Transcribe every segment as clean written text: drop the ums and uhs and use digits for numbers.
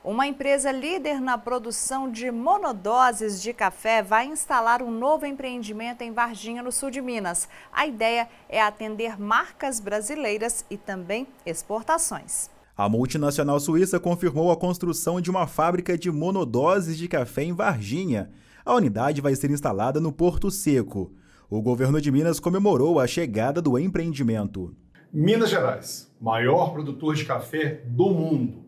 Uma empresa líder na produção de monodoses de café vai instalar um novo empreendimento em Varginha, no sul de Minas. A ideia é atender marcas brasileiras e também exportações. A multinacional suíça confirmou a construção de uma fábrica de monodoses de café em Varginha. A unidade vai ser instalada no Porto Seco. O governo de Minas comemorou a chegada do empreendimento. Minas Gerais, maior produtor de café do mundo.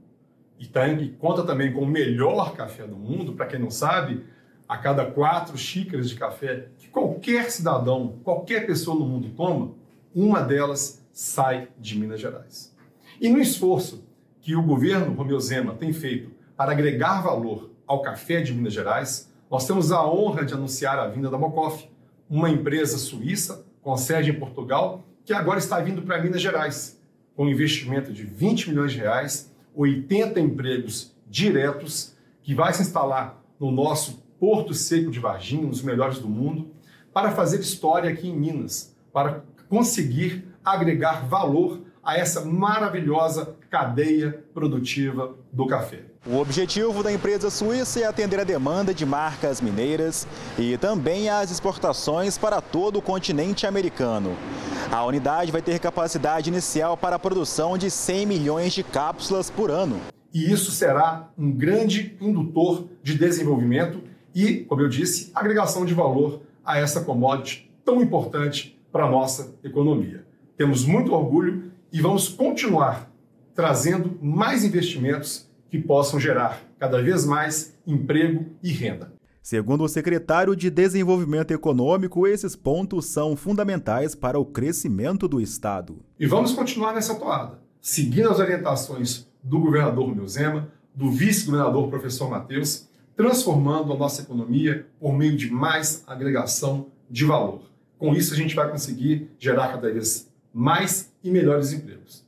E conta também com o melhor café do mundo. Para quem não sabe, a cada 4 xícaras de café que qualquer cidadão, qualquer pessoa no mundo toma, uma delas sai de Minas Gerais. E no esforço que o governo Romeu Zema tem feito para agregar valor ao café de Minas Gerais, nós temos a honra de anunciar a vinda da Mocoff, uma empresa suíça com sede em Portugal, que agora está vindo para Minas Gerais, com um investimento de 20 milhões de reais, 80 empregos diretos, que vai se instalar no nosso Porto Seco de Varginha, um dos melhores do mundo, para fazer história aqui em Minas, para conseguir agregar valor a essa maravilhosa cadeia produtiva do café. O objetivo da empresa suíça é atender a demanda de marcas mineiras e também as exportações para todo o continente americano. A unidade vai ter capacidade inicial para a produção de 100 milhões de cápsulas por ano. E isso será um grande indutor de desenvolvimento e, como eu disse, agregação de valor a essa commodity tão importante para a nossa economia. Temos muito orgulho e vamos continuar trazendo mais investimentos que possam gerar cada vez mais emprego e renda. Segundo o secretário de Desenvolvimento Econômico, esses pontos são fundamentais para o crescimento do Estado. E vamos continuar nessa toada, seguindo as orientações do governador Romeu Zema, do vice-governador professor Matheus, transformando a nossa economia por meio de mais agregação de valor. Com isso, a gente vai conseguir gerar cada vez mais e melhores empregos.